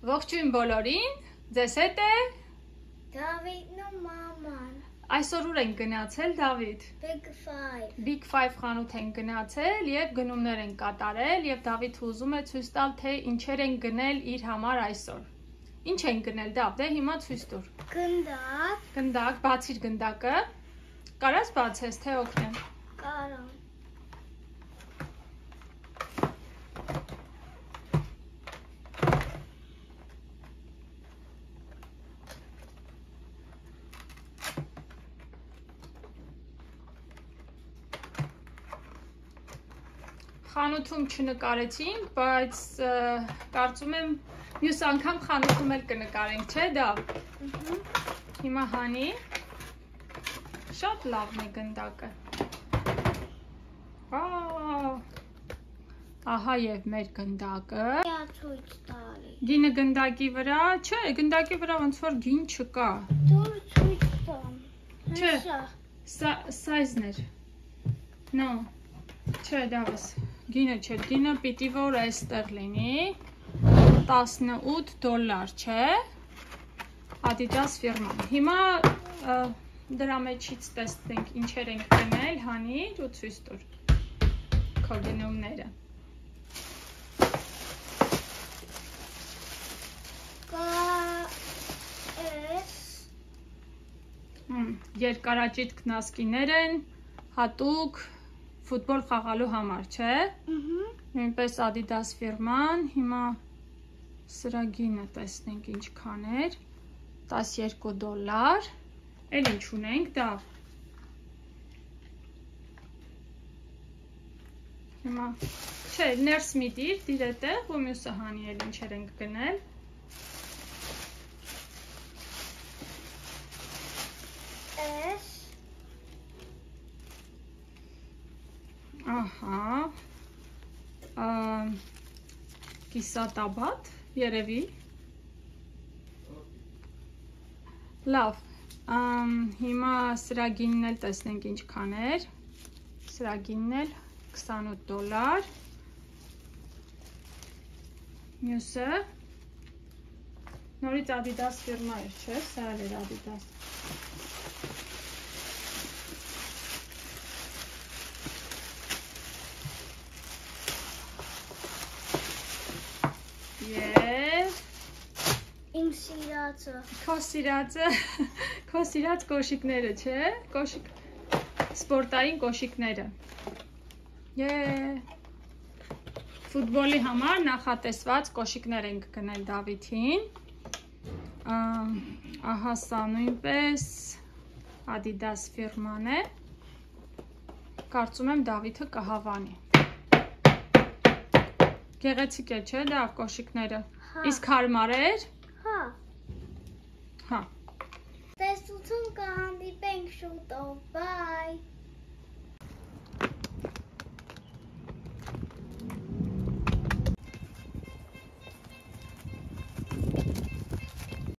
Ողջույն բոլորին, ձեզ հետ է Davidն ու մաման։ Այսօր ուր ենք գնացել, Դավիթ? Big 5 խանութ ենք գնացել եւ գնումներ ենք կատարել եւ Դավիթը ուզում է ցույց տալ, թե ինչեր են գնել իր համար այսօր։ Ինչ են գնել, Դավ, դե հիմա ցույց տուր։ Գնդակ։ Գնդակ, բացիր գնդակը։ Կարաս բացես, թե օգնեմ։ Կարամ։ Խանութում չնկարեցինք, բայց կարծում եմ մյուս անգամ խանութում էլ կնկարենք, չէ՞ Դավ։ Հիմա հանի։ Շատ լավն է գնդակը։ Ահա եւ մեր գնդակը։ Ցույց տալի։ Գինը գնդակի վրա, չէ, գնդակի վրա ոնց որ գին չկա։ Դուր ցույց տամ։ Չէ, սայզներ։ No, չէ, Դավս։ Գինը չէ, գինը պիտի որ այստեղ լինի, $18, չէ, Adidas ֆիրման։ Հիմա դրա մեջից տեսնենք ինչեր ենք գնել, հանիր ու ցույց տուր քո գնումները։ Երկարաճիտ կնասկիներ են, հատուկ ֆուտբոլ խաղալու համար, չէ։ Նույնպես Adidas ֆիրման, հիմա սրա գինը տեսնենք ինչքան էր, $12, էլ ինչ ունենք, Դավ։ Հիմա, չէ, ներս մի դիր էտեղ, ու մյուսը հանի էլ ինչեր ենք գնել։ Ահա, կիսատաբատ, երևի, լավ, հիմա սրա գինն էլ տեսնենք ինչքան էր, սրա գինն էլ $28, մյուսը, նորից Adidas ֆիրմա էր, չէ, սա էր Adidas։ Իմ սիրածը։ Քո սիրածը, քո սիրած կոշիկները, չէ, սպորտային կոշիկները։ Ֆուտբոլի համար նախատեսված կոշիկներ ենք գնել Դավիթին։ Ահա սա նույնպես Adidas ֆիրման է։ Կարծում եմ Դավիթը կհավանի։ Գեղեցիկ է, չէ, Դավ, կոշիկները։ Իսկ հարմար էր։ Հա։ Տեսություն կհանդիպենք շուտով, բայ։